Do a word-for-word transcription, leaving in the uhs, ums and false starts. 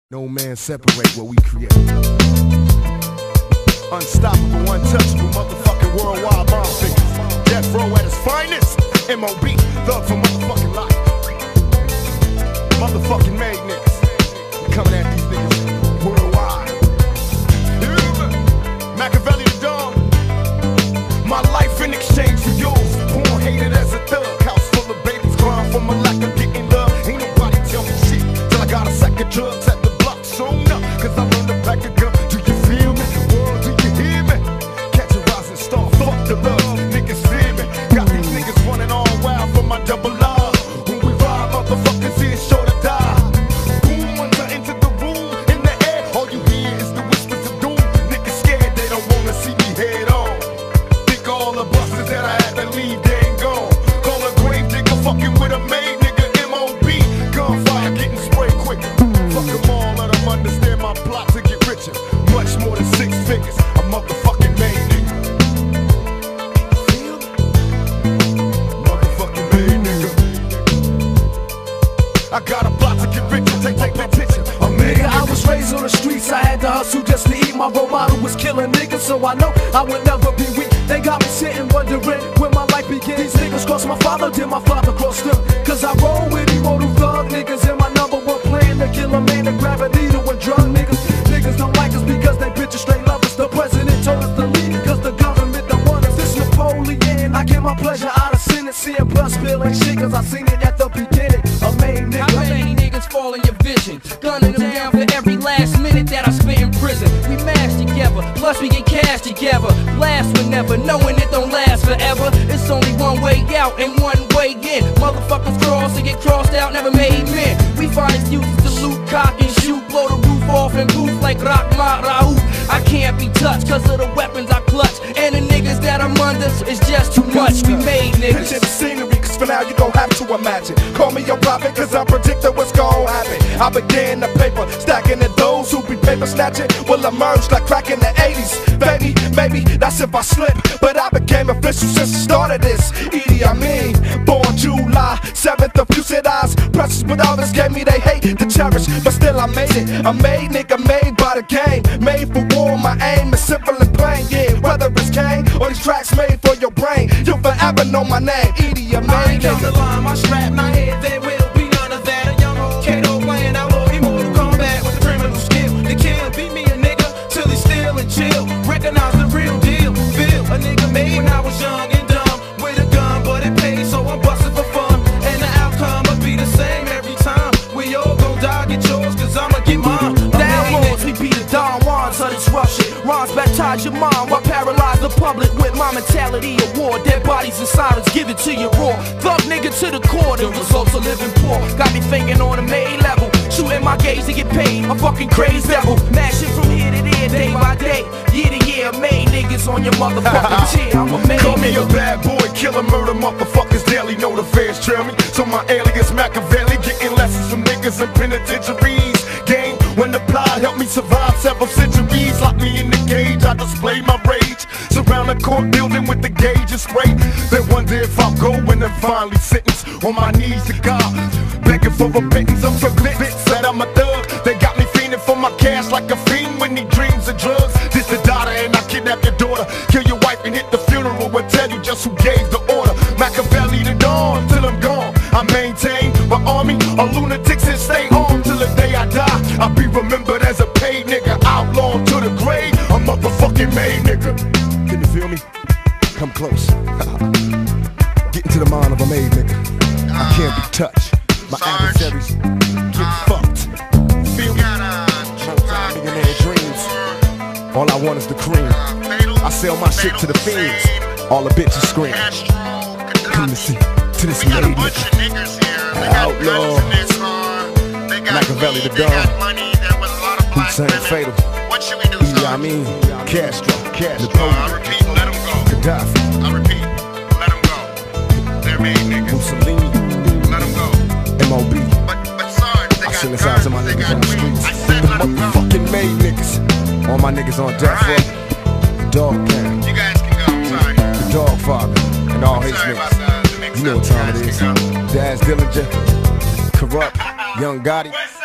No man separate what we create. Unstoppable, untouchable, motherfucking worldwide bomb figures. Death row at its finest. M O B, thug for motherfucking life. Motherfucking made niggas. We coming at these niggas worldwide. Yeah. Machiavelli the Don. My life in exchange for yours. Born hated as a thug. House full of babies crying for my lack of getting love. Ain't nobody tell me shit till I got a sack of drugs at the block sewn up. Cause I learned to pack a gun. Do you feel me? World, do you hear me? Catch a rising star. Fuck the love. Niggas fear me. Got these niggas running all wild for my double R. When we ride, motherfuckers here sure to die. Boom, once I enter the room, in the air, all you hear is the whispers of doom. Niggas scared, they don't wanna see me head on. Think all the buses that I had to leave, they ain't gone. Call a grave digger, fucking with a maid nigga. M O B, gunfire getting sprayed quicker. Fuck them all, let them understand my plot to get richer. Much more than six figures, a motherfucking maid nigga. Feel me? Motherfucking maid nigga. I got a plot to get richer, take, take that picture. A maid Nigga, I nigga. was raised on the streets, I had to hustle just to eat. My role model was killing niggas, so I know I would never be weak. They got me sitting wondering when my life began. These niggas crossed my father, then my father crossed them. Cause I roll with immortal thug niggas, and my number one plan to kill a man and grab a needle and drug niggas. Niggas don't like us because they bitches straight love us. The president told us to leave cause the government don't want us. This Napoleon, I get my pleasure out of sinning. Seeing blood spill ain't shit cause I seen it at the beginning. A main nigga. How many niggas fall in your vision? Gunning them down for every last minute that I spent in prison. We mash together, plus we get cash together. Last whenever, knowing it don't last forever. It's only one way out and one way in. Motherfuckers cross and get crossed out, never made men. We find excuses to loot, cock and shoot. Blow the roof off and booth like Rahma Raouf. I can't be touched cause of the weapons I clutch. And the niggas that I'm under is just too much. We made niggas. Picture the scenery, cause for now you gon' have to imagine. Call me your prophet, cause I predicted what's gon' happen. I began the paper, stacking it. Those who be paper snatching will emerge like crack in the eighties. Baby, maybe that's if I slip, but I became official since the start of this. Idi Amin, born July seventh of Fusid eyes. Precious, but others gave me they hate to cherish. But still I made it, I made nigga, made by the game. Made for war, my aim is simple and plain. Yeah, whether it's Kane or these tracks made for your brain, you'll forever know my name, Idi Amin. I ain't come to line, my strap, my head, there will be none of that. A young old Kato playing outlaw, immortal combat with the criminal skill. The kill, beat me a nigga till he still and chill. Recognize the real deal, feel a nigga made when I was young and dumb with a gun, but it paid, so I'm busting for fun. And the outcome will be the same every time. We all gon' die, get yours, cause I'ma get mine. Downloads, we be the Don Juans of this rough shit. Rhymes baptize your mind while paralyze the public with my mentality of war. Dead bodies and silence, give it to you raw. Thug nigga to the core, the results of living poor. Got me thinking on a main level, shooting my gauge to get paid. A fucking crazy devil, mashing from here to there, day by day, year to year. Main niggas on your motherfucking chair. I'm a main Call me a nigga. bad boy, killer, murder, motherfuckers daily. Know the fans trail me, so my alias Machiavelli. Getting lessons from niggas in penitentiaries. Game when the plot helped me survive several centuries. Lock me in the cage, I display my rage. Surround the court building with the gauge and spray. Then wonder if I'll go when I'm finally sentenced. On my knees to God, begging for repentance. I'm so convinced that I'm a thug. They got me fiending for my cash like a fiend when he dreams of drugs. This the daughter and I kidnap your daughter. Kill your wife and hit the funeral. Will tell you just who gave the order. Machiavelli the Dawn till I'm gone. I maintain my army of lunatics and stay armed till the day I die. I'll be remembered as a paid nigga, outlaw to the grave. A motherfucking made nigga. Can you feel me? Come close. Get into the mind of a made nigga. I can't be touched. My adversaries get fucked. Feel me? Multi-millionaire dreams. All I want is the cream. I sell my shit to the fiends. All the bitches scream. Come to see to this made nigga. Outlaw. Machiavelli the Don. Hussein Fatal. Idi Amin. Castro. Napoleon. Gaddafi. Mussolini. M O B. I send this out to my niggas on the streets. The motherfucking made niggas. All my niggas on death row. Dog Gang. You guys can go, I'm sorry. The Dog Father. And all his Sorry about niggas. the, the mix You know what time it is. Daz Dillinger. Corrupt. Young Gotti.